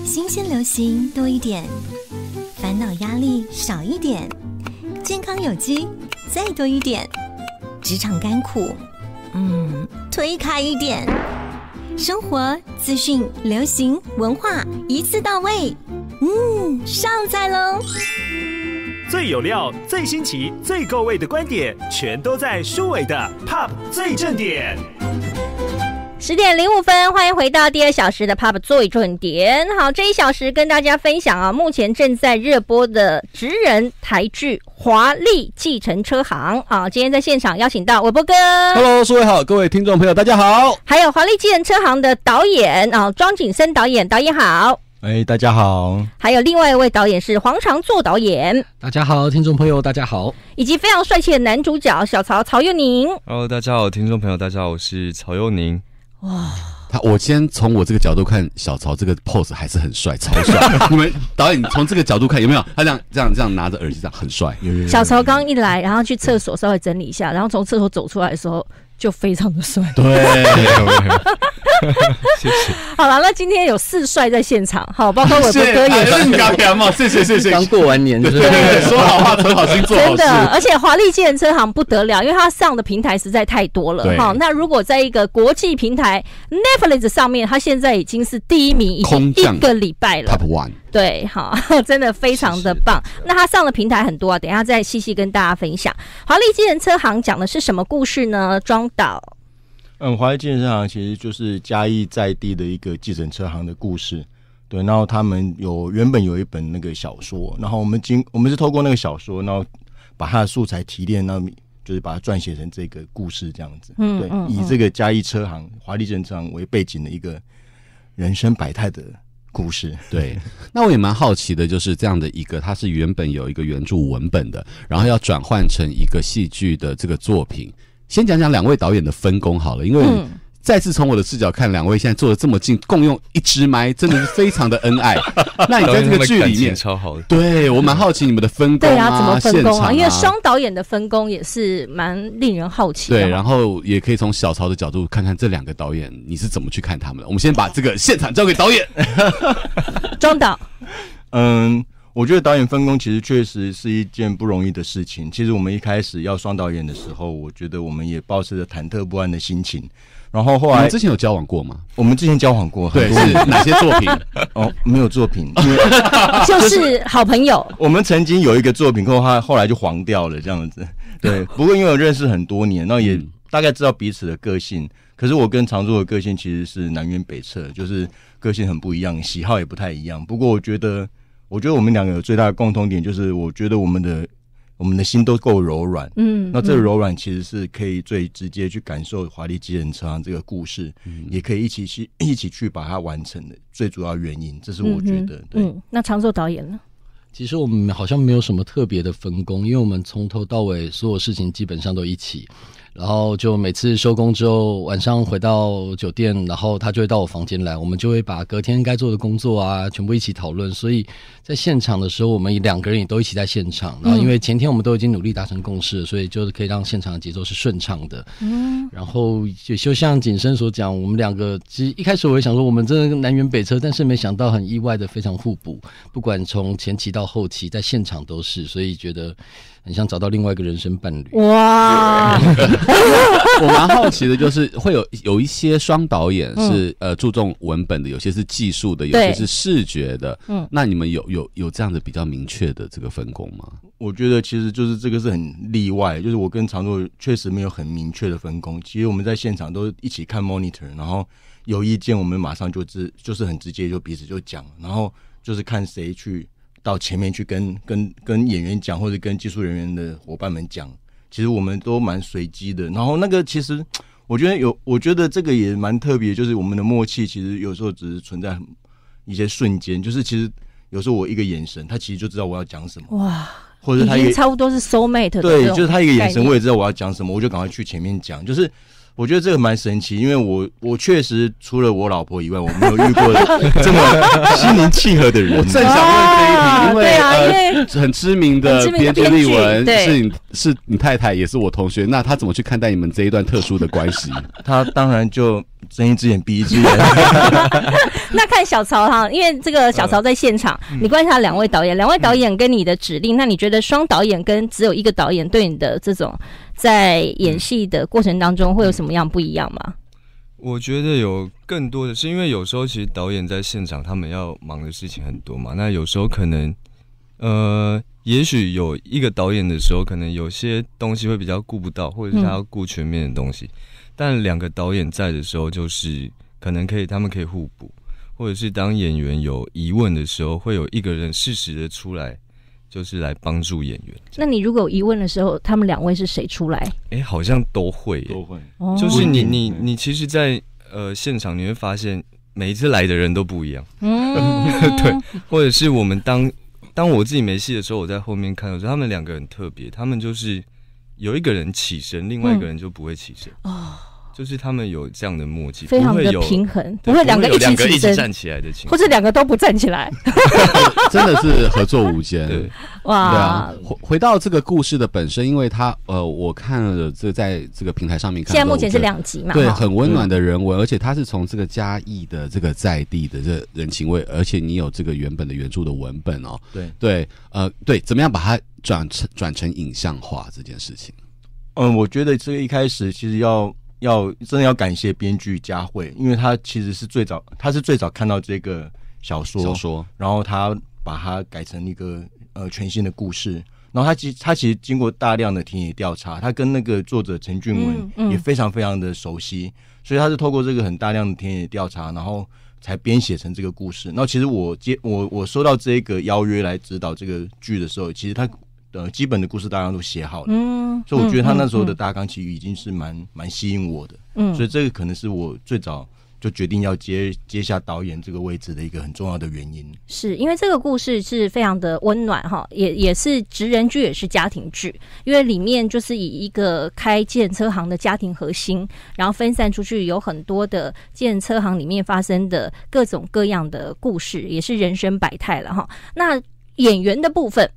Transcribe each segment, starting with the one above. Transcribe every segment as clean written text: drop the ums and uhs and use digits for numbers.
新鲜流行多一点，烦恼压力少一点，健康有机再多一点，职场甘苦推开一点，生活资讯流行文化一次到位，上菜喽！ 最有料、最新奇、最够味的观点，全都在舒伟的 Pop 最正点。 10点05分，欢迎回到第2小时的 Pop 最重点。好，这1小时跟大家分享啊，目前正在热播的职人台剧《华丽计程车行》啊，今天在现场邀请到伟波哥 ，Hello， 各位好，各位听众朋友，大家好。 还有《华丽计程车行》的导演啊，庄景生导演，导演好。 大家好。 还有另外一位导演是黄长作导演， 大家好，听众朋友大家好。 以及非常帅气的男主角小曹曹佑宁。 Hello， 大家好，听众朋友大家好，我是曹佑宁。 哇， 我先从我这个角度看，小曹这个 pose 还是很帅，超帅。你们导演从这个角度看有没有？他这样拿着耳机，这样很帅。 小曹刚一来，然后去厕所稍微整理一下，然后从厕所走出来的时候就非常的帅。 对， 谢谢。 好了，那今天有4帅在现场，好，包括伟波哥也是。 谢谢。 刚过完年，对， 说好话，存好心，做好事。 真的，而且华丽计程车行不得了，因为它上的平台实在太多了。好，那如果在一个国际平台 Netflix 上面，它现在已经是第1名，已经1个礼拜了。 Top 1。 对，好，真的非常的棒。那它上的平台很多啊，等一下再细细跟大家分享。华丽计程车行讲的是什么故事呢？庄导。 华丽计程车行其实就是嘉义在地的一个计程车行的故事。对，然后他们原本有一本那个小说，然后我们是透过那个小说，然后把它的素材提炼，然后就是把它撰写成这个故事这样子。对，以这个嘉义车行华丽计程车行为背景的一个人生百态的故事。 对，那我也蛮好奇的，就是这样的一个，它是原本有一个原著文本的，然后要转换成一个戏剧的这个作品。先讲讲2位导演的分工好了，因为再次从我的视角看2位现在坐得这么近，共用1支麦，真的是非常的恩爱。那你在这个剧里面超好的， 对，我蛮好奇你们的分工对啊，怎么分工啊？因为双导演的分工也是蛮令人好奇的。 对，然后也可以从小曹的角度看看这2个导演你是怎么去看他们的。我们先把这个现场交给导演。 庄导。 我觉得导演分工其实确实是一件不容易的事情。其实我们一开始要双导演的时候，我觉得我们也抱持着忐忑不安的心情。然后后来， 你们之前有交往过吗？ 我们之前交往过， 对，是哪些作品？ 没有作品， 就是好朋友。 我们曾经有一个作品，后来就黄掉了这样子。对，不过因为我认识很多年，然后也大概知道彼此的个性。可是我跟常作的个性其实是南辕北辙，就是个性很不一样，喜好也不太一样。不过我觉得我们2个有最大的共同点，就是我觉得我们的心都够柔软。那这个柔软其实是可以最直接去感受华丽计程车行这个故事，也可以一起去把它完成的最主要原因，这是我觉得。对， 那常作导演呢？ 其实我们好像没有什么特别的分工，因为我们从头到尾所有事情基本上都一起。然后就每次收工之后，晚上回到酒店，然后他就会到我房间来，我们就会把隔天该做的工作啊全部一起讨论。所以在现场的时候，我们2个人也都一起在现场。然后因为前天我们都已经努力达成共识了，所以就是可以让现场的节奏是顺畅的。然后就像景生所讲，我们2个其实一开始我也想说我们真的南辕北辙，但是没想到很意外的非常互补，不管从前期到后期，在现场都是，所以觉得很像找到另外一个人生伴侣。 哇！ 我蛮好奇的，就是会有一些双导演是注重文本的，有些是技术的，有些是视觉的。那你们有这样的比较明确的这个分工吗？ 我觉得其实就是这个是很例外，就是我跟常作确实没有很明确的分工。其实我们在现场都一起看 monitor， 然后有意见我们马上就是很直接就彼此就讲，然后就是看谁去到前面去跟演员讲，或者跟技术人员的伙伴们讲。其实我们都蛮随机的，然后那个其实我觉得这个也蛮特别，就是我们的默契其实有时候只是存在一些瞬间，就是其实有时候我一个眼神，他其实就知道我要讲什么。哇！或者他已经差不多是 soul mate 的。 对，就是他一个眼神，我也知道我要讲什么，我就赶快去前面讲。就是我觉得这个蛮神奇，因为我确实除了我老婆以外，我没有遇过这么心灵契合的人。 我正想问这一题，因为很知名的编剧立文是你太太，也是我同学，那他怎么去看待你们这一段特殊的关系？ 他当然就睁一只眼闭一只眼。 那看小曹哈，因为这个小曹在现场，你观察两位导演跟你的指令，那你觉得双导演跟只有一个导演对你的这种在演戏的过程当中会有什么样不一样吗？ 我觉得有更多的是，因为有时候其实导演在现场，他们要忙的事情很多嘛。那有时候可能，也许有一个导演的时候，可能有些东西会比较顾不到，或者是他要顾全面的东西。但两个导演在的时候，就是可能他们可以互补，或者是当演员有疑问的时候，会有一个人适时的出来。就是来帮助演员。 那你如果有疑问的时候，他们两位是谁出来？ 好像都会。就是你其实在现场你会发现每一次来的人都不一样。对，或者是我们当我自己没戏的时候，我在后面看的时候，他们两个很特别，他们就是有一个人起身，另外一个人就不会起身。就是他们有这样的默契， 非常的平衡，不会两个一起站起来的情况， 或者两个都不站起来， 真的是合作无间。 对， 哇！ 对啊，回到这个故事的本身，因为它我看了在这个平台上面看， 现在目前是2集嘛， 对，很温暖的人文，而且它是从这个嘉义的这个在地的这人情味，而且你有这个原本的原著的文本哦，对，怎么样把它转成影像化这件事情？ 我觉得这个一开始其实真的要感谢编剧佳慧，因为他其实是最早看到这个小说，然后他把它改成一个全新的故事，然后他其实经过大量的田野调查，他跟那个作者陈俊文也非常非常的熟悉，所以他是透过这个很大量的田野调查，然后才编写成这个故事。然后其实我收到这个邀约来指导这个剧的时候，其实他基本的故事大纲都写好了，所以我觉得他那时候的大纲其实已经是蛮吸引我的，所以这个可能是我最早就决定要接下导演这个位置的一个很重要的原因。 是因为这个故事是非常的温暖哈，也是职人剧，也是家庭剧，因为里面就是以一个开计程车行的家庭核心，然后分散出去有很多的计程车行里面发生的各种各样的故事，也是人生百态了哈。那演员的部分。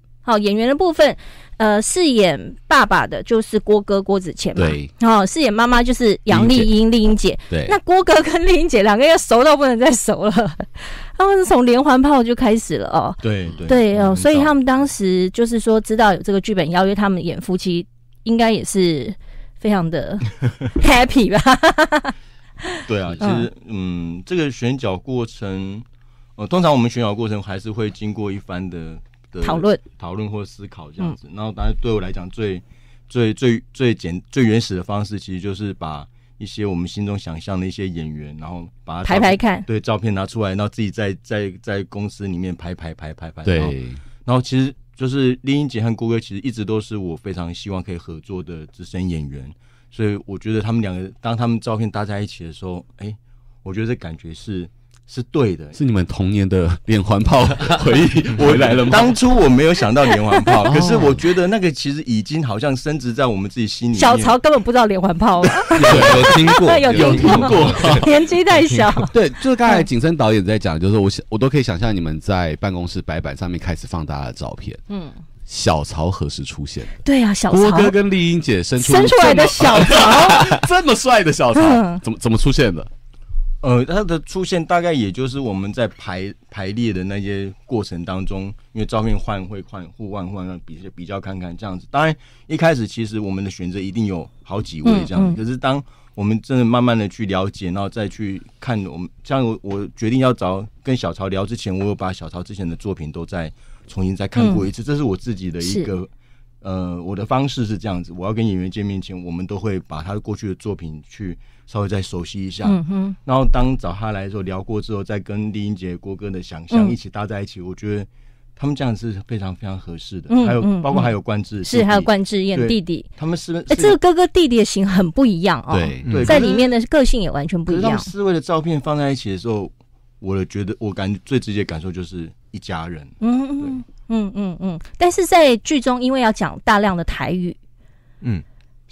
饰演爸爸的就是郭哥郭子乾嘛， 对， 饰演妈妈就是杨丽英姐， 对。 那郭哥跟丽英姐两个要熟到不能再熟了，他们是从连环炮就开始了哦，对哦，所以他们当时就是说知道有这个剧本邀约他们演夫妻，应该也是非常的 happy 吧？ 对啊，其实这个选角过程，通常我们选角过程还是会经过一番的讨论或思考这样子，然后当然对我来讲最原始的方式，其实就是把一些我们心中想象的一些演员，然后把它排看， 对，照片拿出来，然后自己在公司里面排， 对， 然后其实就是丽英姐和郭哥其实一直都是我非常希望可以合作的资深演员，所以我觉得他们两个当他们照片搭在一起的时候，我觉得这感觉是对的， 是你们童年的连环炮回忆回来了吗？ 当初我没有想到连环炮，可是我觉得那个其实已经好像深植在我们自己心里面。 小曹根本不知道连环炮有听过， 有听过，年纪太小。 对，就是刚才景生导演在讲，就是我都可以想象你们在办公室白板上面开始放大家的照片。小曹何时出现的？ 对啊，小曹郭哥跟丽英姐生出来的小曹， 这么帅的小曹，怎么出现的？ 他的出现大概也就是我们在排列的那些过程当中，因为照片会互换比较看看这样子。当然一开始其实我们的选择一定有好几位这样子，可是当我们真的慢慢的去了解，然后再去看我们，像我决定要跟小曹聊之前，我有把小曹之前的作品都重新再看过一次，这是我自己的一个我的方式是这样子，我要跟演员见面前，我们都会把他过去的作品去稍微再熟悉一下，然后当找他来的时候聊过之后，再跟丽英姐、郭哥的想象一起搭在一起，我觉得他们这样是非常非常合适的。还有包括还有冠志， 还有冠志演弟弟， 他们是这个哥哥弟弟的型很不一样哦， 对， 在里面的个性也完全不一样。 他们四位的照片放在一起的时候，我感觉最直接感受就是一家人。但是在剧中因为要讲大量的台语，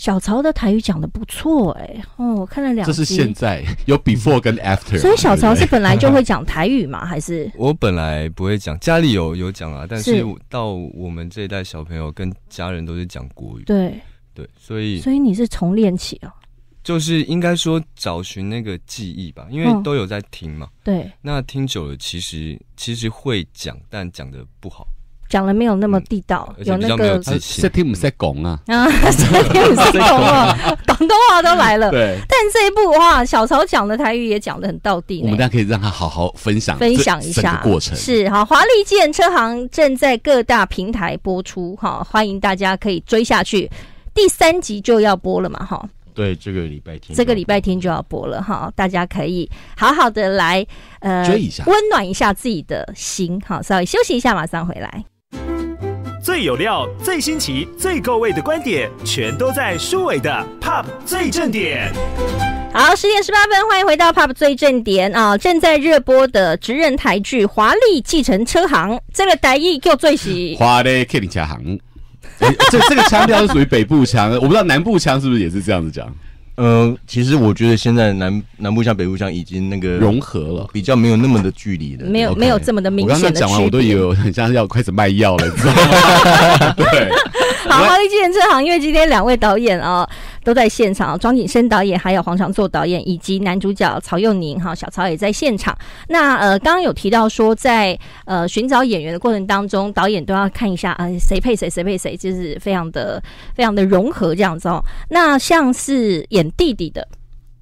小曹的台语讲得不错我看了2集， 这是现在有 before 跟 after， 所以小曹是本来就会讲台语吗？还是我本来不会讲，家里有讲啊，但是到我们这一代小朋友跟家人都是讲国语， 对， 所以你是从练起就是应该说找寻那个记忆吧，因为都有在听嘛， 对， 那听久了其实会讲，但讲得不好。 讲了没有那么地道， 有那个自信。 听不在讲啊， 听不在讲啊，广东话都来了。 对， 但这一部哇，小曹讲的台语也讲得很道地。 我们大家可以让他好好分享一下过程。 是好，华丽计程车行正在各大平台播出哈，欢迎大家可以追下去。第3集就要播了嘛哈。 对，这个礼拜天就要播了哈，大家可以好好的来追一下， 温暖一下自己的心。好，稍微休息一下，马上回来。 最有料、最新奇、最够味的观点，全都在舒伟的 Pop 最正点。 好，10点18分，欢迎回到 Pop 最正点啊！正在热播的职人台剧《华丽计程车行》，这个台语叫最喜华丽计程车行。这个腔调是属于北部腔，我不知道南部腔是不是也是这样子讲。 其实我觉得现在南部腔、北部腔已经那个融合了， 比较没有那么的距离了， 没有这么的明显的区别。 我刚刚讲完，我都以为很像要开始卖药了，你知道吗？对。 好，华丽计程车行，因为今天2位导演都在现场，庄景生导演还有黄长作导演以及男主角曹佑宁小曹也在现场。那刚刚有提到说在寻找演员的过程当中，导演都要看一下谁配谁，就是非常的融合这样子那像是演弟弟的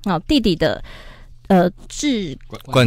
冠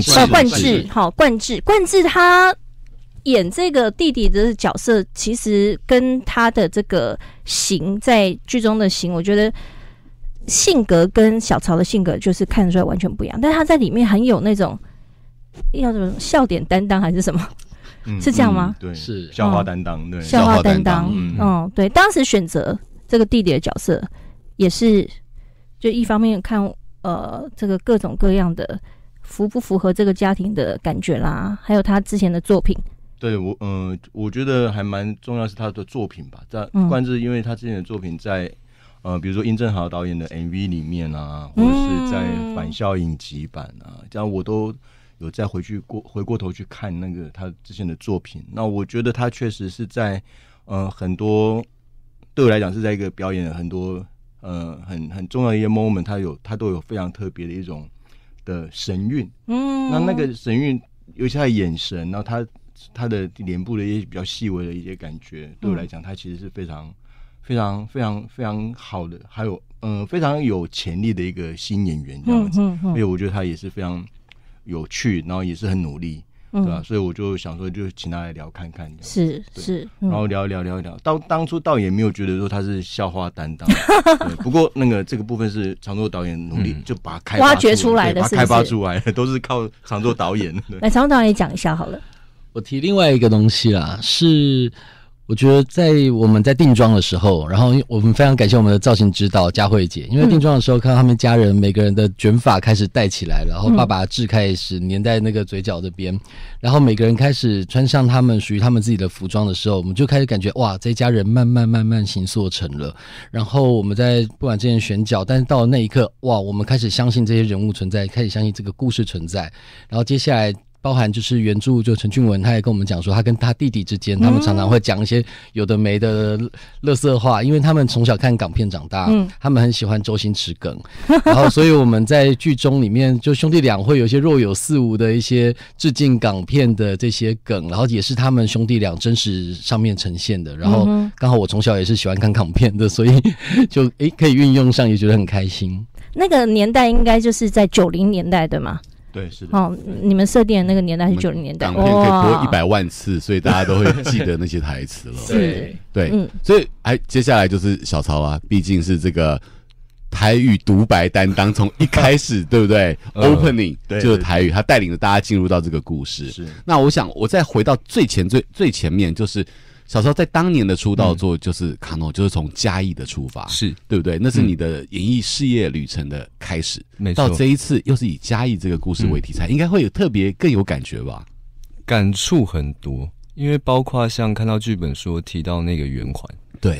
志他演这个弟弟的角色，其实跟他的这个型在剧中的型，我觉得性格跟小曹的性格就是看得出来完全不一样，但他在里面很有那种要什么笑点担当还是什么，是这样吗？ 对， 是笑话担当，对， 笑话担当，对，当时选择这个弟弟的角色也是，就一方面看这个各种各样的符不符合这个家庭的感觉啦，还有他之前的作品。 对我觉得还蛮重要是他的作品吧，在冠志，因为他之前的作品在比如说殷正豪导演的 MV 里面啊，或者是在返校影集版啊，这样我都有再回过头去看那个他之前的作品。那我觉得他确实是在很多对我来讲是在一个表演的很多很重要的一些 moment， 他都有非常特别的一种的神韵。那个神韵，尤其他的眼神，然后他的脸部的一些比较细微的一些感觉，对我来讲，他其实是非常非常非常非常好的，还有非常有潜力的一个新演员这样子。所以我觉得他也是非常有趣，然后也是很努力，对吧？所以我就想说，就请他来聊看看。是，然后聊，当初倒也没有觉得说他是笑话担当，对，不过这个部分是常作导演努力就把它挖掘出来的， 把它开发出来的，都是靠常作导演。 来，常作导演讲一下好了。 我提另外一个东西啦，是我觉得在我们在定妆的时候，然后我们非常感谢我们的造型指导佳慧姐，因为定妆的时候看到他们家人每个人的卷发开始戴起来，然后爸爸痣开始粘在那个嘴角这边，然后每个人开始穿上他们属于他们自己的服装的时候，我们就开始感觉哇，这一家人慢慢形塑成了。然后我们在不管之前选角，但是到了那一刻，哇，我们开始相信这些人物存在，开始相信这个故事存在，然后接下来包含就是原著，就陈俊文他也跟我们讲说，他跟他弟弟之间，他们常常会讲一些有的没的垃圾话，因为他们从小看港片长大，他们很喜欢周星驰梗，然后所以我们在剧中里面，就兄弟俩会有一些若有似无的一些致敬港片的这些梗，然后也是他们兄弟俩真实上面呈现的，然后刚好我从小也是喜欢看港片的，所以就可以运用上，也觉得很开心。 那个年代应该就是在90年代对吗？ 对，是的。 你们设定的那个年代是90年代， 港片可以播100万次，所以大家都会记得那些台词了。对，所以接下来就是小曹啊，毕竟是这个台语独白担当，从一开始对不对？Opening 就是台语，他带领着大家进入到这个故事。是。那我想，我再回到最前面，就是小曹在当年的出道作就是卡诺，就是从嘉义的出发，是对不对？那是你的演艺事业旅程的开始。没错。到这一次又是以嘉义这个故事为题材，应该会有特别更有感觉吧？感触很多，因为包括像看到剧本说提到那个圆环，对，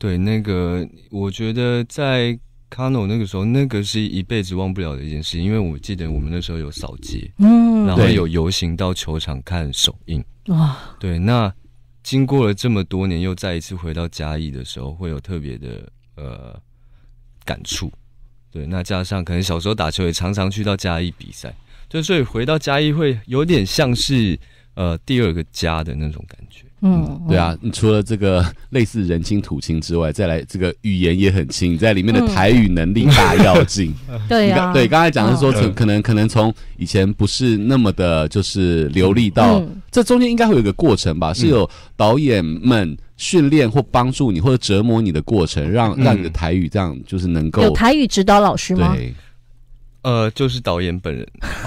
对，那个我觉得在 Kano 那个时候，那个是一辈子忘不了的一件事，因为我记得我们那时候有扫街，然后有游行到球场看首映。哇，对，那经过了这么多年，又再一次回到嘉义的时候，会有特别的感触。对，那加上可能小时候打球也常常去到嘉义比赛，就所以回到嘉义会有点像是第二个家的那种感觉。 对啊，除了这个类似人亲土亲之外，再来这个语言也很亲，在里面的台语能力大跃进。 对啊， 对，刚才讲的是说，可能从以前不是那么的，就是流利到这中间应该会有一个过程吧？是有导演们训练或帮助你或者折磨你的过程，让你的台语这样就是能够有台语指导老师吗？ 对。 就是导演本人。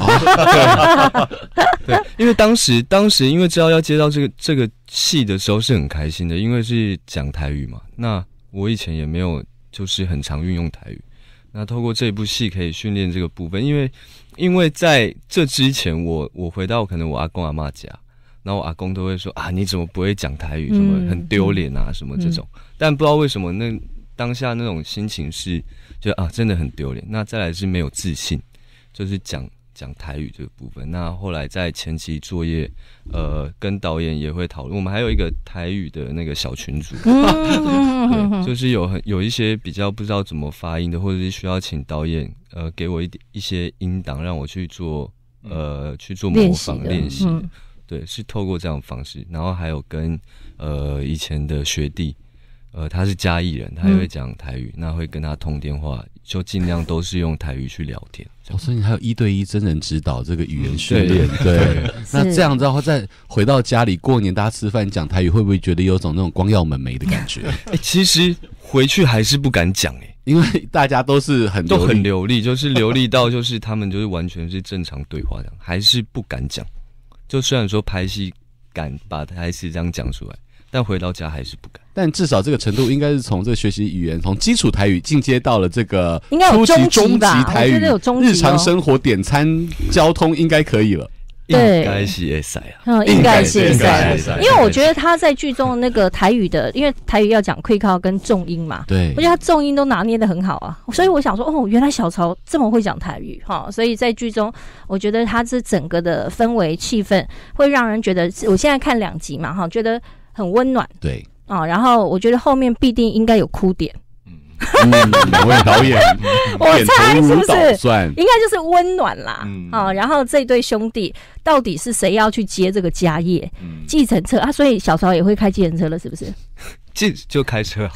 对，因为当时因为知道要接到这个戏的时候是很开心的，因为是讲台语嘛。那我以前也没有就是很常运用台语，那透过这部戏可以训练这个部分，因为在这之前我回到可能我阿公阿嬷家，然后我阿公都会说啊你怎么不会讲台语，什么很丢脸啊什么这种，但不知道为什么那当下那种心情是就真的很丢脸。那再来是没有自信，就是讲台语这个部分。那后来在前期作业，跟导演也会讨论，我们还有一个台语的那个小群组，对，就是有一些比较不知道怎么发音的，或者是需要请导演给我一些音档让我去做模仿练习。对，是透过这样的方式，然后还有跟以前的学弟。他是嘉义人，他也会讲台语，那会跟他通电话，就尽量都是用台语去聊天。 所以你还有1对1真人指导这个语言训练，对。那这样之后再回到家里过年，大家吃饭讲台语，会不会觉得有种那种光耀门楣的感觉？ 其实回去还是不敢讲因为大家都是都很流利，就是流利到就是他们就是完全是正常对话这样，还是不敢讲。就虽然说拍戏敢把台词这样讲出来，但回到家还是不敢。 但至少这个程度应该是从这个学习语言，从基础台语进阶到了这个应该有中级吧？ 台语，日常生活、点餐、交通应该可以了。 应该是会使啊， 应该是会使。因为我觉得他在剧中那个台语的，因为台语要讲quick call跟重音嘛， 对， 我觉得他重音都拿捏得很好啊，所以我想说，原来小曹这么会讲台语哈，所以在剧中，我觉得他这整个的氛围气氛会让人觉得，我现在看2集嘛哈，觉得很温暖， 对然后我觉得后面必定应该有哭点。 哪位导演？ 我猜是不是应该就是温暖啦？然后这对兄弟到底是谁要去接这个家业？计程车啊，所以小曹也会开计程车了，是不是？ 就开车。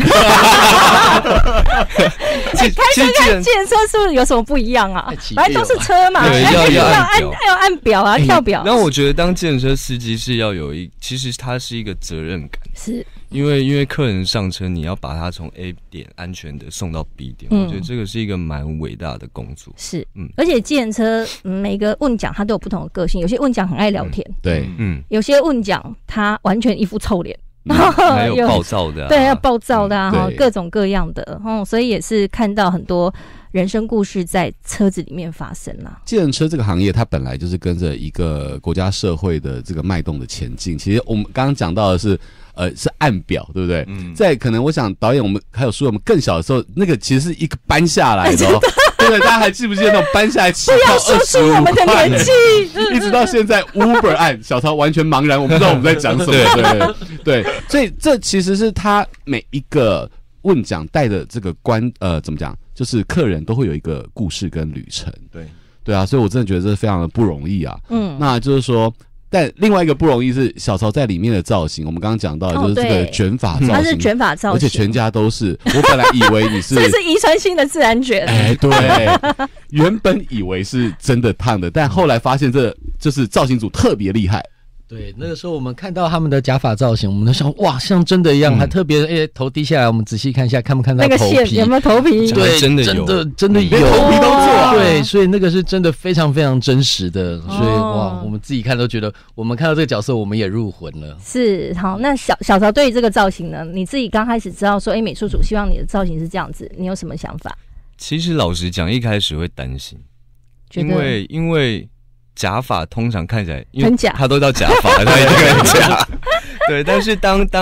开车跟计程车是不是有什么不一样啊？反正都是车嘛，要按表啊，跳表。 然后我觉得当计程车司机是要其实它是一个责任感， 是因为客人上车，你要把他从 A 点安全的送到 B 点，我觉得这个是一个蛮伟大的工作。 是，而且计程车每个问讲他都有不同的个性，有些问讲很爱聊天， 对， 有些问讲他完全一副臭脸。 还有暴躁的对，要暴躁的各种各样的所以也是看到很多人生故事在车子里面发生啦。 计程车这个行业，它本来就是跟着一个国家社会的这个脉动的前进。其实我们刚刚讲到的是按表，对不对？在可能我想导演我们还有说我们更小的时候，那个其实是一个搬下来的对不对？大家还记不记得那种搬下来起跳25块？一直到现在 Uber 按小曹完全茫然，我不知道我们在讲什么。对，所以这其实是他每一个问讲带的这个怎么讲，就是客人都会有一个故事跟旅程。对啊，所以我真的觉得这非常的不容易啊。那就是说。但另外一个不容易是小曹在里面的造型，我们刚刚讲到的就是这个卷发造型， 他是卷发造型， 而且全家都是。我本来以为你是， 这是遗传性的自然卷。 对，原本以为是真的烫的，但后来发现这就是造型组特别厉害。 对，那个时候我们看到他们的假发造型，我们都想哇，像真的一样，还特别头低下来，我们仔细看一下，看不看到头皮？ 那个线有没有头皮？ 对， 真的有， 真的有， 连头皮都做。 对，所以那个是真的非常非常真实的，所以哇，我们自己看都觉得，我们看到这个角色，我们也入魂了。 是，好，那小曹对于这个造型呢，你自己刚开始知道说，美术组希望你的造型是这样子，你有什么想法？ 其实老实讲，一开始会担心，因为。假发通常看起来，因为他都叫假发，他一定很假。对，但是当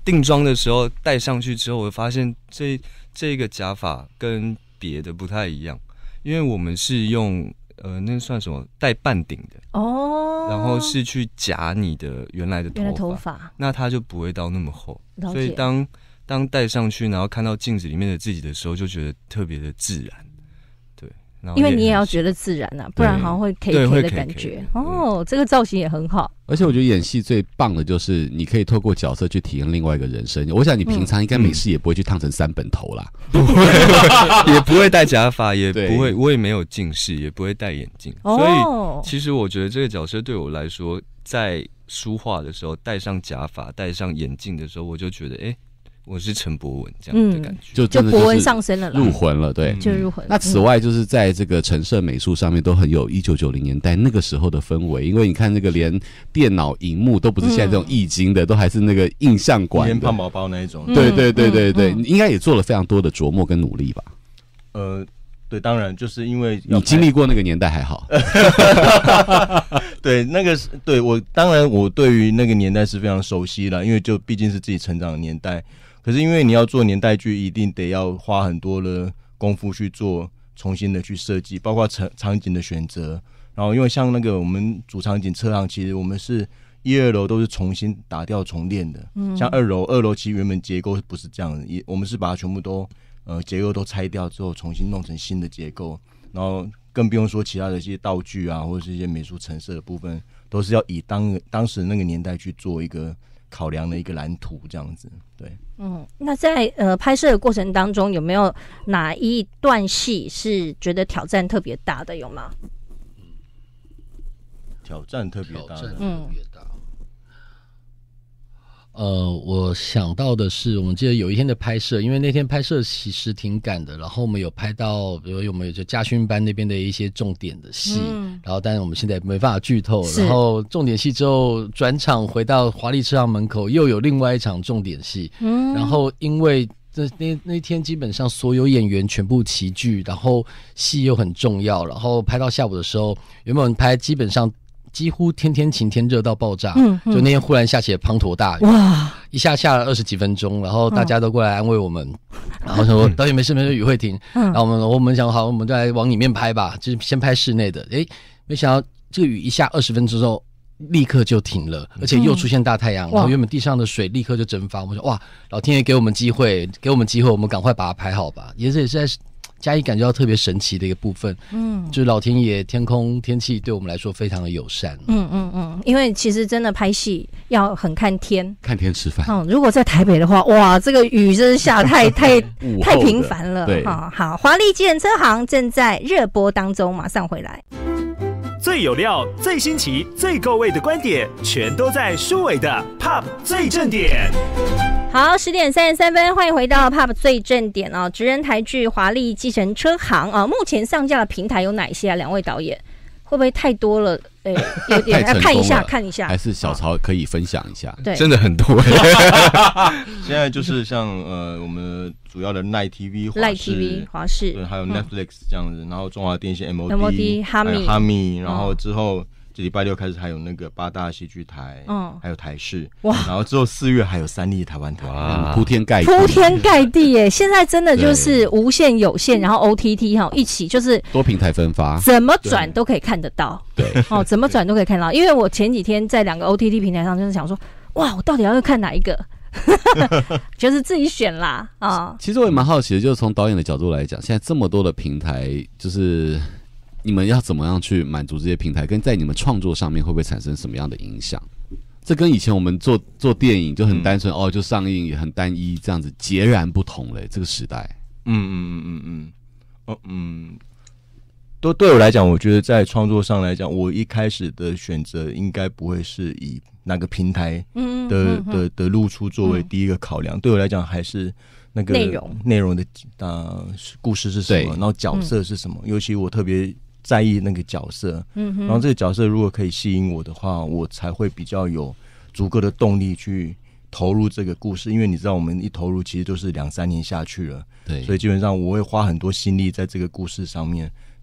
定妆的时候戴上去之后，我发现这个假发跟别的不太一样，因为我们是用那算什么带半顶的哦，然后是去夹你的原来的头发，那它就不会到那么厚，所以当戴上去，然后看到镜子里面的自己的时候，就觉得特别的自然。 因为你也要觉得自然啊，不然好像会 K K 的感觉。哦，这个造型也很好。 而且我觉得演戏最棒的就是你可以透过角色去体验另外一个人生。我想你平常应该没事也不会去烫成3本头啦， 不会，也不会戴假发，也不会，我也没有近视，也不会戴眼镜。所以其实我觉得这个角色对我来说，在书画的时候戴上假发、戴上眼镜的时候，我就觉得我是陈博文这样的感觉， 就博文上身了， 入魂了，对， 就入魂。 那此外，就是在这个陈设美术上面都很有1990年代那个时候的氛围，因为你看那个连电脑荧幕都不是现在这种液晶的，都还是那个印象馆的胖宝宝那一种。 对，你应该也做了非常多的琢磨跟努力吧？ 对，当然就是因为你经历过那个年代还好。 对，对我当然我对于那个年代是非常熟悉了，因为就毕竟是自己成长的年代。可是因为你要做年代剧，一定得要花很多的功夫去做，重新的去设计，包括场景的选择。然后因为像那个我们主场景车行，其实我们是1、2楼都是重新打掉重练的。像2楼其实原本结构不是这样的，我们是把它全部都结构都拆掉之后，重新弄成新的结构。然后更不用说其他的一些道具啊，或者是一些美术陈设的部分，都是要以当时那个年代去做一个考量的一个蓝图这样子。对， 那在拍摄的过程当中，有没有哪一段戏是觉得挑战特别大的？有吗？ 挑战特别大的， 我想到的是，我们记得有一天的拍摄，因为那天拍摄其实挺赶的，然后我们有拍到，比如我们有就家训班那边的一些重点的戏，然后但是我们现在没办法剧透，然后重点戏之后转场回到华丽车行门口，又有另外一场重点戏，然后因为那天基本上所有演员全部齐聚，然后戏又很重要，然后拍到下午的时候，原本拍基本上几乎天天晴天热到爆炸，就那天忽然下起了滂沱大雨，哇！一下了20几分钟，然后大家都过来安慰我们，然后说导演没事，雨会停，然后我们想好，我们就来往里面拍吧，就是先拍室内的，没想到这个雨一下20分钟之后立刻就停了，而且又出现大太阳，然后原本地上的水立刻就蒸发，我们说哇，老天爷给我们机会，我们赶快把它拍好吧，也是在嘉义感觉到特别神奇的一个部分，就是老天爷、天空、天气对我们来说非常的友善。 因为其实真的拍戏要很看天吃饭。 如果在台北的话，哇，这个雨真是下太频繁了。 对， 好，华丽计程车行正在热播当中，马上回来。 最有料、最新奇、最够味的观点，全都在舒伟的 Pop 最正点。 好，10点33分，欢迎回到 Pop 最正点哦。职人台剧《华丽计程车行》目前上架的平台有哪些啊？两位导演会不会太多了？有点要看一下， 还是小曹可以分享一下？ 对， 真的很多。 现在就是像我们主要的Line TV、 华视， 对，还有 Netflix 这样子，然后中华电信 MOD、 哈密，然后之后这礼拜6开始还有那个8大戏剧台，还有台视，哇，然后之后4月还有3立台湾台， 铺天盖地耶！现在真的就是无线、有线，然后 OTT 一起就是多平台分发， 怎么转都可以看得到。 对， 怎么转都可以看到。因为我前几天在2个 OTT 平台上，就是想说，哇，我到底要看哪一个？就是自己选啦其实我也蛮好奇的，就是从导演的角度来讲，现在这么多的平台，就是你们要怎么样去满足这些平台，跟在你们创作上面会不会产生什么样的影响？这跟以前我们做电影就很单纯就上映也很单一，这样子截然不同嘞。这个时代， 对我来讲，我觉得在创作上来讲，我一开始的选择应该不会是以哪个平台的露出作为第一个考量。对我来讲，还是那个内容的故事是什么，然后角色是什么。尤其我特别在意那个角色，然后这个角色如果可以吸引我的话，我才会比较有足够的动力去投入这个故事。因为你知道，我们一投入其实都是2-3年下去了，对，所以基本上我会花很多心力在这个故事上面。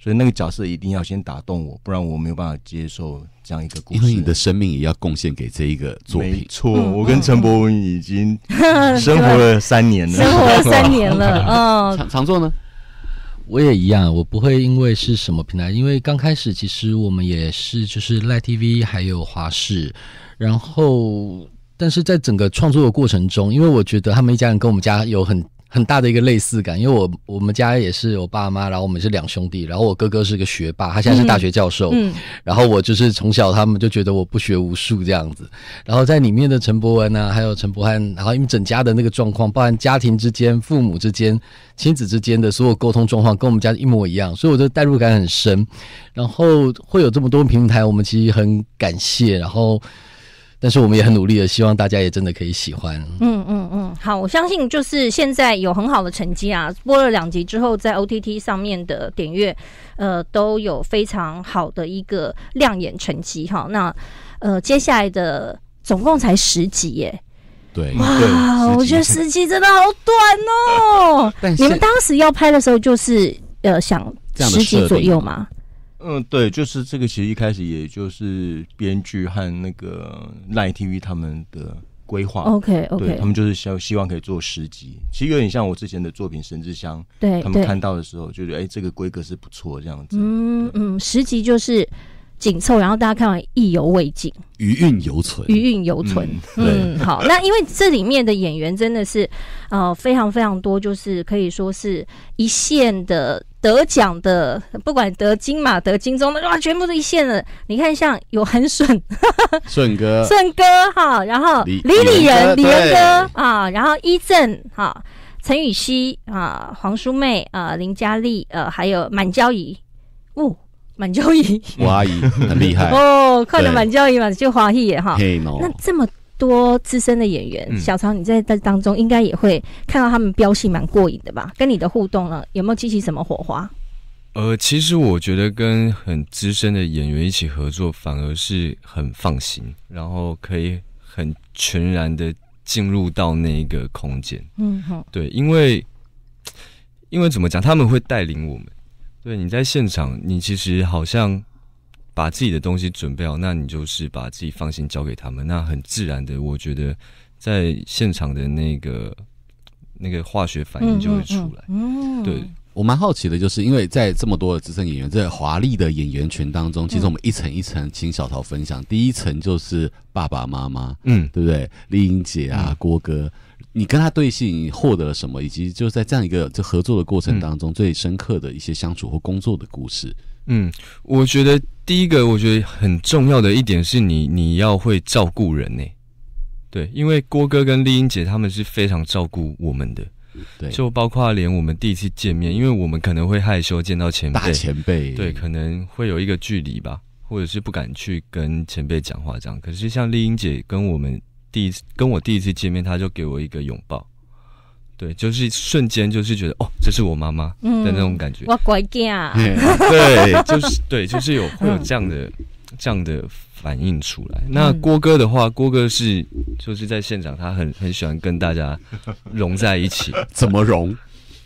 所以那个角色一定要先打动我，不然我没有办法接受这样一个故事。 因为你的生命也要贡献给这一个作品。 没错，我跟陈柏文已经生活了3年了， 生活了3年了。 常作呢？ 我也一样，我不会因为是什么平台，因为刚开始其实我们也是就是赖 TV 还有华视，然后但是在整个创作的过程中，因为我觉得他们一家人跟我们家有很大的一个类似感，因为我们家也是我爸妈，然后我们是2兄弟，然后我哥哥是个学霸，他现在是大学教授，然后我就是从小他们就觉得我不学无术这样子，然后在里面的陈柏文啊，还有陈柏翰，然后因为整家的那个状况，包含家庭之间、父母之间、亲子之间的所有沟通状况，跟我们家一模一样，所以我的代入感很深，然后会有这么多平台，我们其实很感谢，然后。但是我们也很努力的，希望大家也真的可以喜欢。 好，我相信就是现在有很好的成绩啊，播了2集之后，在 OTT 上面的点阅，都有非常好的一个亮眼成绩哈。那接下来的总共才10集耶。 对， 哇，我觉得10集真的好短哦。你们当时要拍的时候，就是想10集左右吗？ 对，就是这个，其实一开始也就是编剧和那个赖 TV 他们的规划。 OK， 对，他们就是希望可以做10集，其实有点像我之前的作品《神之乡》， 对， 他们看到的时候就觉得，这个规格是不错，这样子。 10集就是紧凑，然后大家看完意犹未尽， 余韵犹存。 好，那因为这里面的演员真的是非常非常多，就是可以说是一线的。得奖的，不管得金马、得金钟的，哇，全部都一线了。你看，像有很顺哥哈，然后李仁哥啊，然后伊正哈，陈雨希啊，黄淑妹啊，林嘉丽还有满娇仪满娇仪， 我阿姨很厉害看了满娇仪嘛，就华裔耶哈。那这么多资深的演员，小曹你在当中应该也会看到他们飙戏蛮过瘾的吧？跟你的互动呢，有没有激起什么火花？ 其实我觉得跟很资深的演员一起合作，反而是很放心，然后可以很全然的进入到那个空间。对，因为怎么讲，他们会带领我们。对，你在现场，你其实好像把自己的东西准备好，那你就是把自己放心交给他们，那很自然的，我觉得在现场的那个化学反应就会出来。对， 我蛮好奇的，就是因为在这么多的资深演员，这华丽的演员群当中，其实我们一层一层请小陶分享。第一层就是爸爸妈妈，对不对？丽英姐啊，郭哥，你跟他对戏，你获得了什么？以及就在这样一个合作的过程当中，最深刻的一些相处或工作的故事。 我觉得第一个，我觉得很重要的一点是你要会照顾人呢。对，因为郭哥跟丽英姐他们是非常照顾我们的。对，就包括连我们第一次见面，因为我们可能会害羞见到前辈， 大前辈， 对，可能会有一个距离吧，或者是不敢去跟前辈讲话这样。可是像丽英姐跟我第一次见面，她就给我一个拥抱，对，就是瞬间就是觉得这是我妈妈的那种感觉。 我乖囝， 对，就是会有这样的反应出来。那郭哥的话，郭哥就是在现场，他很喜欢跟大家融在一起。 怎么融？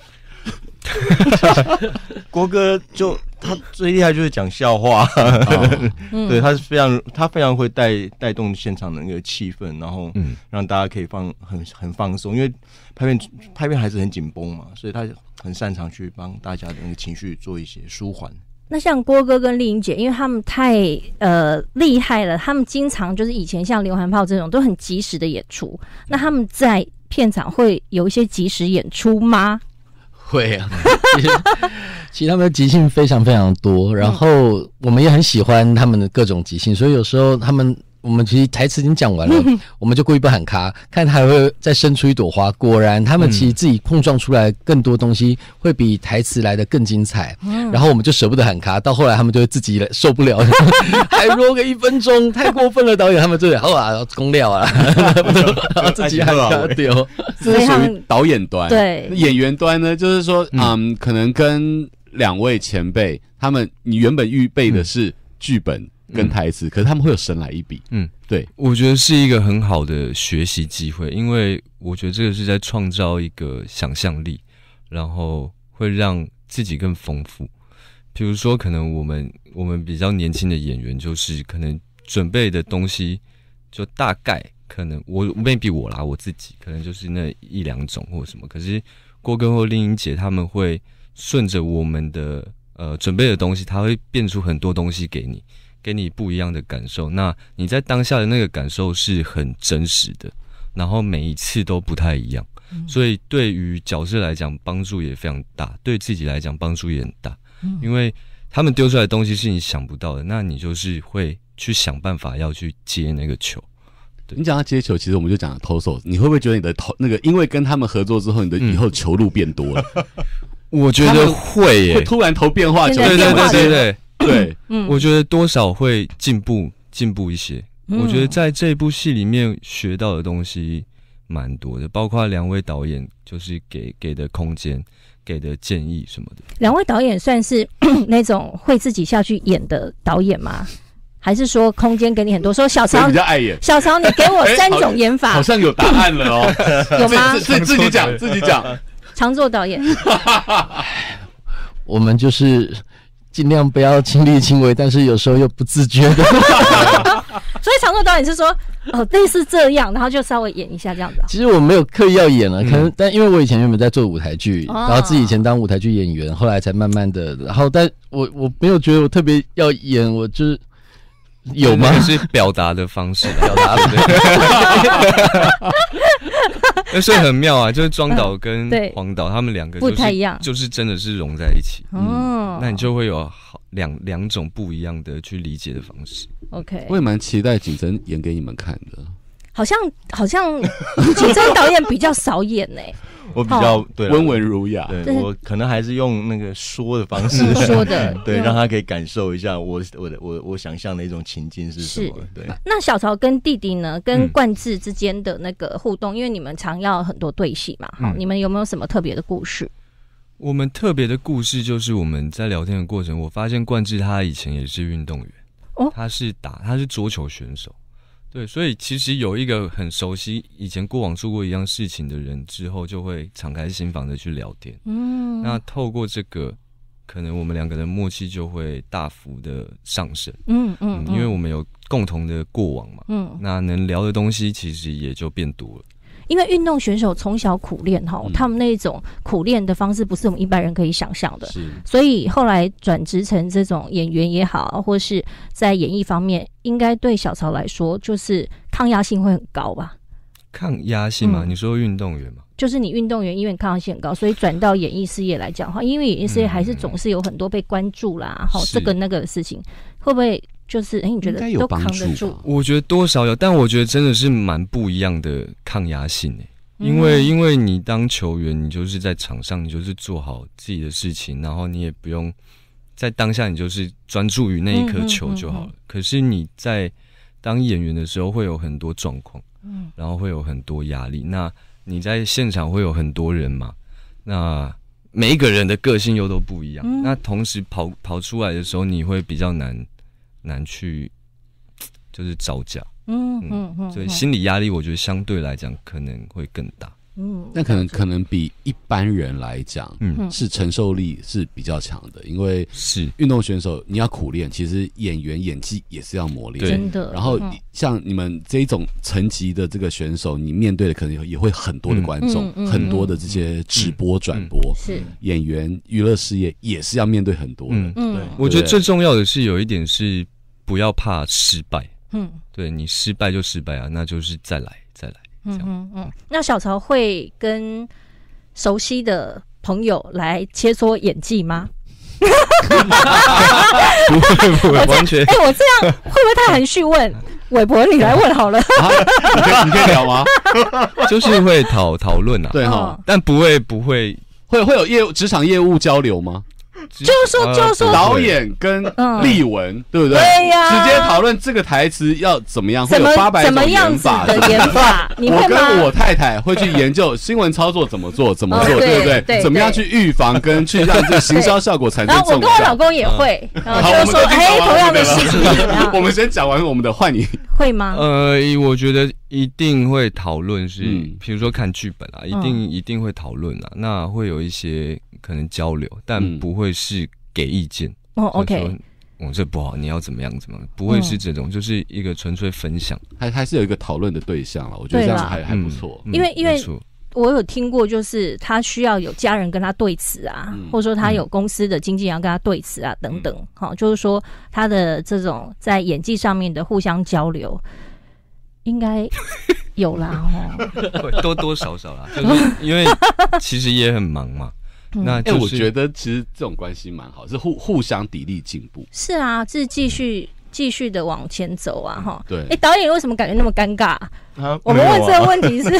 郭哥他最厉害就是讲笑话，对，他非常会带动现场的那个气氛，然后让大家可以很放松，因为拍片还是很紧绷嘛，所以他很擅长去帮大家的那个情绪做一些舒缓。 那像郭哥跟丽英姐，因为他们太厉害了，他们经常就是以前像连环炮这种都很及时的演出。那他们在片场会有一些及时演出吗？ 会啊，其实他们的即兴非常非常多，然后我们也很喜欢他们的各种即兴，所以有时候我们其实台词已经讲完了，我们就故意不喊卡，看他还会再生出一朵花。果然，他们其实自己碰撞出来更多东西，会比台词来的更精彩。然后我们就舍不得喊卡，到后来他们就会自己受不了，还roll个1分钟，太过分了，导演他们就好啊，公料啊，自己喊卡丢。 这是属于导演端， 对演员端呢，就是说，可能跟2位前辈，你原本预备的是剧本跟台词，可是他们会有神来一笔。对， 我觉得是一个很好的学习机会，因为我觉得这个是在创造一个想象力，然后会让自己更丰富。 比如说可能我们比较年轻的演员，就是可能准备的东西就大概可能maybe 我自己可能就是那1-2种或什么，可是郭哥或令英姐他们会顺着我们的准备的东西，他会变出很多东西给你不一样的感受。那你在当下的那个感受是很真实的，然后每一次都不太一样，所以对于角色来讲帮助也非常大，对自己来讲帮助也很大，因为他们丢出来的东西是你想不到的，那你就是会去想办法要去接那个球。 你讲到接球，其实我们就讲投手，你会不会觉得你的那个，因为跟他们合作之后，你的以后球路变多了？ 我觉得会耶， 会突然投变化球， 对，我觉得多少会进步一些。我觉得在这部戏里面学到的东西蛮多的，包括2位导演就是给的空间、给的建议什么的。 2位导演算是那种会自己下去演的导演吗？还是说空间给你很多？说小曹比较爱演， 小曹你给我3种演法， 好像有答案了哦。 有吗？ 自己讲。 常作导演， 我们就是尽量不要亲力亲为，但是有时候又不自觉的。 所以常作导演是说，类似这样，然后就稍微演一下这样子。 其实我没有刻意要演了，可能但因为我以前原本在做舞台剧，然后自己以前当舞台剧演员，后来才慢慢的，然后但我没有觉得我特别要演，我就是有吗？ 是表达的方式，表达对。所以很妙啊，就是庄导跟黄导他们2个不太一样， 就是真的是融在一起。那你就会有两种不一样的去理解的方式。 OK， 我也蛮期待景真演给你们看的。 好像景真导演比较少演呢。 我比较对温文儒雅， 对我可能还是用那个说的方式说的， 对，让他可以感受一下我想象的一种情境是什么。对， 那小曹跟弟弟呢，跟冠志之间的那个互动，因为你们常要很多对戏嘛，你们有没有什么特别的故事？ 我们特别的故事就是我们在聊天的过程，我发现冠志他以前也是运动员，他是桌球选手。对，所以其实有一个很熟悉以前过往做过一样事情的人之后，就会敞开心房的去聊天。那透过这个，可能我们2个的默契就会大幅的上升。因为我们有共同的过往嘛。那能聊的东西其实也就变多了。 因为运动选手从小苦练他们那种苦练的方式不是我们一般人可以想象的，所以后来转职成这种演员也好，或是在演艺方面，应该对小曹来说就是抗压性会很高吧？ 抗压性吗？你说运动员吗？ 就是你运动员因为抗压性很高，所以转到演艺事业来讲，因为演艺事业还是总是有很多被关注啦，这个那个的事情，会不会就是你觉得都扛得住？ 我觉得多少有，但我觉得真的是蛮不一样的抗压性因为你当球员，你就是在场上，你就是做好自己的事情，然后你也不用在当下，你就是专注于那一颗球就好了。可是你在当演员的时候，会有很多状况，然后会有很多压力。那你在现场会有很多人嘛？那每一个人的个性又都不一样。那同时跑出来的时候，你会比较难去就是招架。所以心理压力我觉得相对来讲可能会更大。 但可能比一般人来讲，是承受力是比较强的，因为是运动选手你要苦练，其实演员演技也是要磨练， 真的。 然后像你们这一种层级的这个选手，你面对的可能也会很多的观众，很多的这些直播转播，是演员娱乐事业也是要面对很多的。 对，我觉得最重要的是有一点是不要怕失败。对，你失败就失败啊，那就是再来。 那小曹会跟熟悉的朋友来切磋演技吗？ 不会，完全。 我这样会不会太含蓄问？韦伯，你来问好了。 你可以聊吗？ 就是会讨论啊， 对哈， 但不会有职场业务交流吗？ 就是说导演跟立文，对不对？ 对呀， 直接讨论这个台词要怎么样，会有800种演法的演法。 我跟我太太会去研究新闻操作怎么做，对不对？怎么样去预防跟去让这个行销效果产生重效。 然后我跟我老公也会，就是说，同样的事情。 我们先讲完我们的，换你会吗？ 我觉得一定会讨论，是比如说看剧本啊，一定会讨论啊，那会有一些可能交流，但不会是给意见。 OK， 这不好，你要怎么样，不会是这种，就是一个纯粹分享， 还是有一个讨论的对象了。我觉得这样还不错， 因为我有听过，就是他需要有家人跟他对词啊，或者说他有公司的经纪人要跟他对词啊，等等。好，就是说他的这种在演技上面的互相交流，应该有啦， 多多少少啦，就是因为其实也很忙嘛。那就是我觉得其实这种关系蛮好，是互相砥砺进步。 是啊，是继续的往前走啊，哈。 对。 导演为什么感觉那么尴尬？我们问这个问题是，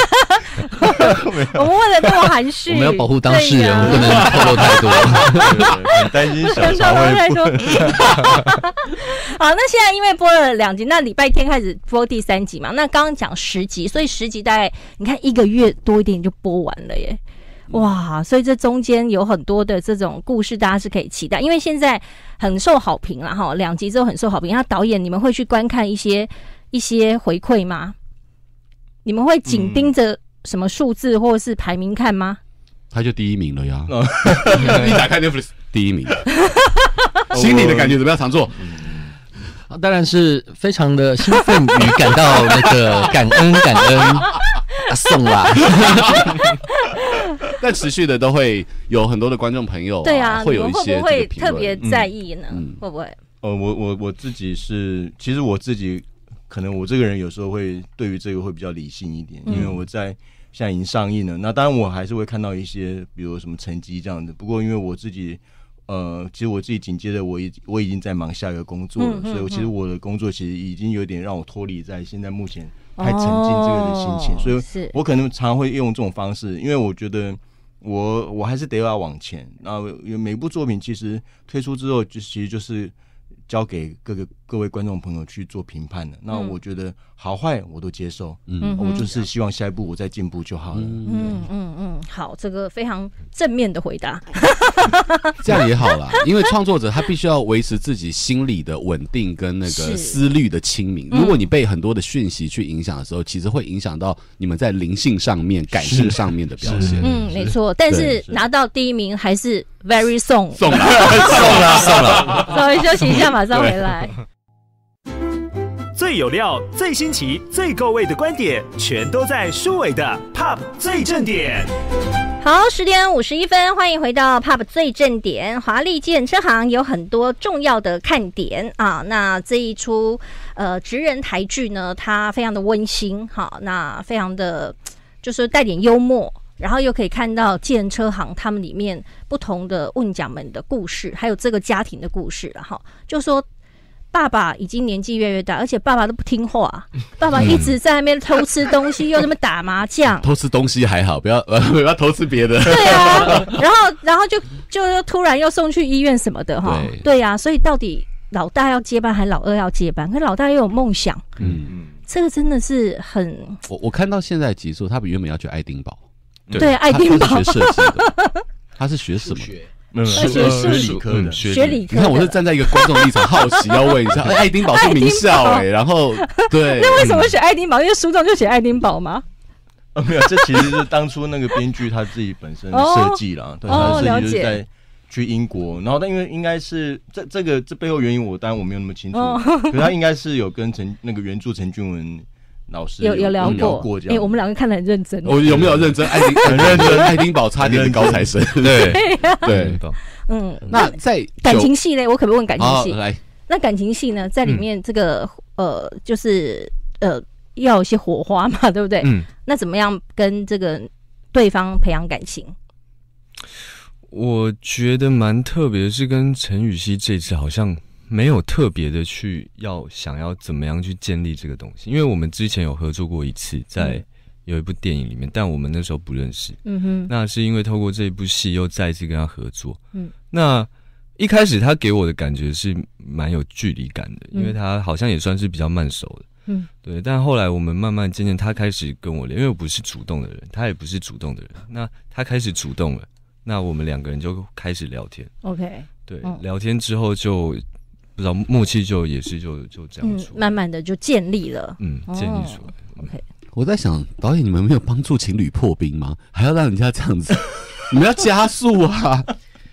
我们问的那么含蓄， 我们要保护当事人，不能透露太多， 很担心小曹会不。 好，那现在因为播了2集，那礼拜天开始播第3集嘛，那刚刚讲10集，所以10集大概你看1个月多一点就播完了耶。哇，所以这中间有很多的这种故事，大家是可以期待，因为现在很受好评啦哈，2集之后很受好评。那导演，你们会去观看一些回馈吗？你们会紧盯着什么数字或者是排名看吗？ 他就第1名了呀！一打开 Netflix 第1名，心里的感觉怎么样？常做？ 当然是非常的兴奋与感到那个感恩送啦。 但持续的都会有很多的观众朋友， 对啊， 会有一些会不会特别在意呢？会不会？ 我自己是，其实我自己可能我这个人有时候会对于这个会比较理性一点，因为我现在已经上映了，那当然我还是会看到一些比如什么成绩这样的，不过因为我自己其实我自己紧接着我已经在忙下一个工作了，所以其实我的工作其实已经有点让我脱离在现在目前太沉浸这个的心情，所以我可能常常会用这种方式，因为我觉得我还是得要往前。那每部作品其实推出之后，其实就是交给各位观众朋友去做评判的。那我觉得好坏我都接受，我就是希望下一步我再进步就好了。 好，这个非常正面的回答。 这样也好啦，因为创作者他必须要维持自己心理的稳定跟那个思虑的清明。如果你被很多的讯息去影响的时候，其实会影响到你们在灵性上面、感性上面的表现。 没错。但是拿到第1名还是 very 送了。稍微休息一下，马上回来。 最有料、最新奇、最够味的观点，全都在舒伟的 Pop 最正点。 好，10点51分，欢迎回到 Pop 最正点。华丽计程车行有很多重要的看点啊。那这一出职人台剧呢，它非常的温馨，好，那非常的就是带点幽默，然后又可以看到计程车行他们里面不同的问讲们的故事，还有这个家庭的故事了哈。就说爸爸已经年纪越来越大，而且爸爸都不听话，爸爸一直在那边偷吃东西，又那么打麻将。 偷吃东西还好，不要偷吃别的。 对啊，然后就突然又送去医院什么的哈。对啊，所以到底老大要接班还是老二要接班？可是老大又有梦想，这个真的是很。 我看到现在集数，他原本要去爱丁堡， 对，爱丁堡他是学设计的，他是学什么的？ 学理科的， 学理科的。 你看，我是站在一个观众立场，好奇要问一下，爱丁堡是名校然后对， 那为什么选爱丁堡？因为书中就写爱丁堡吗？ 没有，这其实是当初那个编剧他自己本身的设计啦，对，他的设计就是在去英国，然后但因为应该是这背后原因，当然我没有那么清楚，可是他应该是有跟那个原著陈俊文老师有聊过这样。 我们两个看得很认真。 我有没有认真？很认真。爱丁堡差点的高材生。对。那在感情戏嘞，我可不可以问感情戏？ 来， 那感情戏呢，在里面这个就是要有些火花嘛，对不对？那怎么样跟这个对方培养感情？ 我觉得蛮特别的是，跟陈雨希这次好像没有特别的去想要怎么样去建立这个东西，因为我们之前有合作过一次，在有一部电影里面，但我们那时候不认识。那是因为透过这一部戏又再一次跟他合作。那一开始他给我的感觉是蛮有距离感的，因为他好像也算是比较慢熟的。对。但后来我们慢慢渐渐，他开始跟我聊，因为我不是主动的人，他也不是主动的人，那他开始主动了，那我们2个人就开始聊天。 OK。 对，聊天之后就不知道默契也是就这样出来， 慢慢的就建立了， 建立出来。 OK。 我在想，导演你们没有帮助情侣破冰吗？还要让人家这样子，你们要加速啊！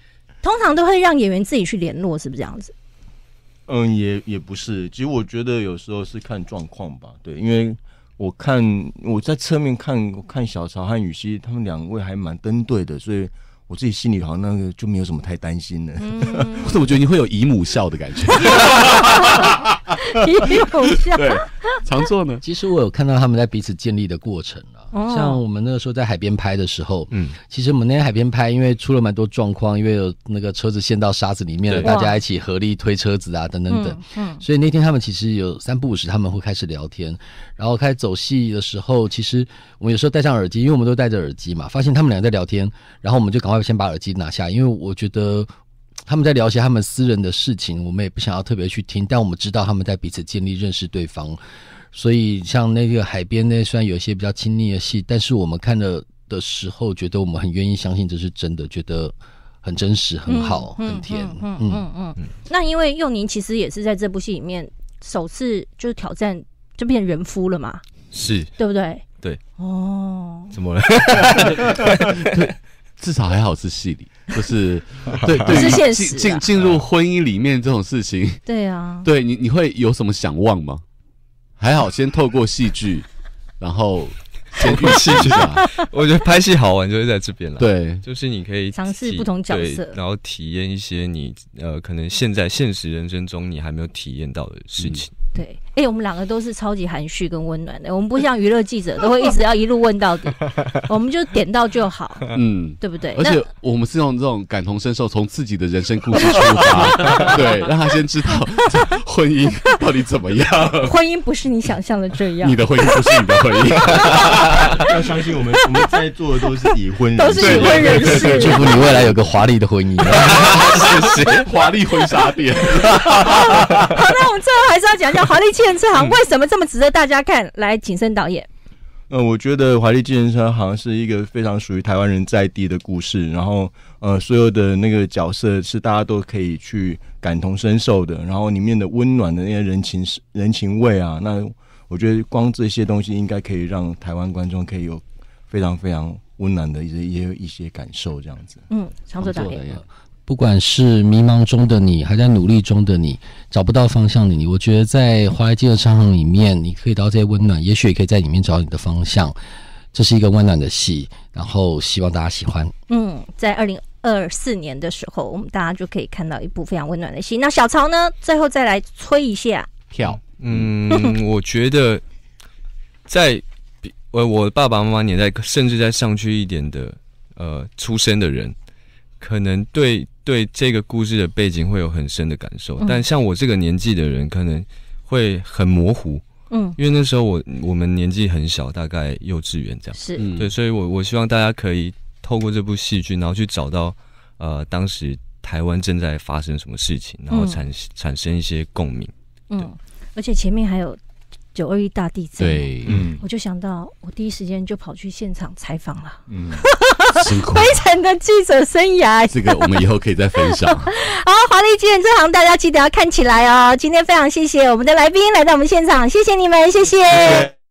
通常都会让演员自己去联络，是不是这样子？ 也不是，其实我觉得有时候是看状况吧，对，因为我在侧面看小曹和雨熙他们两位还蛮登对的，所以我自己心里好像那个就没有什么太担心了。 或者我觉得你会有姨母笑的感觉。 姨母笑， 对，常做呢。 其实我有看到他们在彼此建立的过程啊，像我们那个时候在海边拍的时候，其实我们那天海边拍，因为出了蛮多状况，因为有那个车子陷到沙子里面了，大家一起合力推车子啊，等等等，所以那天他们其实有3不5时他们会开始聊天，然后开始走戏的时候，其实我们有时候戴上耳机，因为我们都戴着耳机嘛，发现他们俩在聊天，然后我们就赶快先把耳机拿下，因为我觉得他们在聊一些他们私人的事情，我们也不想要特别去听，但我们知道他们在彼此建立认识对方，所以像那个海边那虽然有一些比较亲密的戏，但是我们看了的时候，觉得我们很愿意相信这是真的，觉得很真实、很好、很甜。 那因为佑宁其实也是在这部戏里面首次就是挑战，就变人夫了嘛， 是对不对？ 对。 哦， 怎么了？ 对，至少还好是戏里，就是对不是现实啊进入婚姻里面这种事情， 对啊， 对你会有什么想望吗？还好先透过戏剧，然后先预戏剧啊。 我觉得拍戏好玩就是在这边了， 对， 就是你可以尝试不同角色， 然后体验一些你可能现实人生中你还没有体验到的事情。 对，我们2个都是超级含蓄跟温暖的，我们不像娱乐记者都会一直要一路问到底，我们就点到就好，对不对？ 而且我们是用这种感同身受，从自己的人生故事出发，对，让他先知道婚姻到底怎么样。 婚姻不是你想象的这样， 你的婚姻不是你的婚姻。 要相信我们在座的都是已婚人士， 都是已婚人士。 祝福你未来有个华丽的婚姻， 谢谢。华丽婚纱店。 好，那我们最后还是要讲一下华丽汽车行为什么这么值得大家看。来，景生导演。 我觉得华丽计程车好像是一个非常属于台湾人在地的故事，然后所有的那个角色是大家都可以去感同身受的，然后里面的温暖的那些人情味啊，那我觉得光这些东西应该可以让台湾观众可以有非常非常温暖的一些感受，这样子。 常作导演。 不管是迷茫中的你，还在努力中的你，找不到方向的你，我觉得在华丽计程车行里面，你可以得到这些温暖，也许也可以在里面找到你的方向。这是一个温暖的戏，然后希望大家喜欢。 在2024年的时候，我们大家就可以看到一部非常温暖的戏。那小曹呢，最后再来催一下票。 我觉得在我爸爸妈妈年代，甚至再上去一点的出生的人，可能对这个故事的背景会有很深的感受，但像我这个年纪的人可能会很模糊，因为那时候我们年纪很小，大概幼稚园这样， 是对，所以我希望大家可以透过这部戏剧，然后去找到当时台湾正在发生什么事情，然后产生一些共鸣， 而且前面还有921大地震， 对， 我就想到我第一时间就跑去现场采访了， 辛苦， 悲惨的记者生涯， 这个我们以后可以再分享。 好，华丽计程车行大家记得要看起来哦。今天非常谢谢我们的来宾来到我们现场，谢谢你们，谢谢。